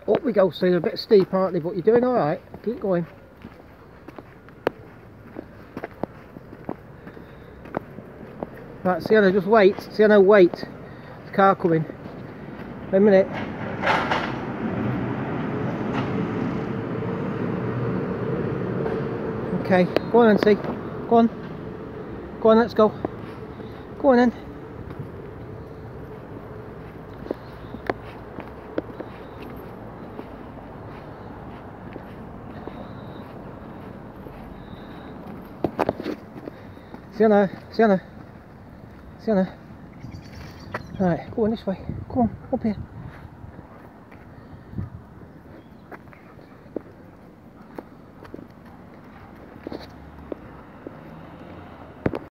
Up we go soon, a bit steep aren't they, but you're doing alright, keep going. Right, Sienna, just wait, Sienna, wait, there's a car coming, a minute. Okay, go on Nancy, go on, let's go, go on then. Sienna, Sienna, Sienna. Right, go on this way. Come on, up here.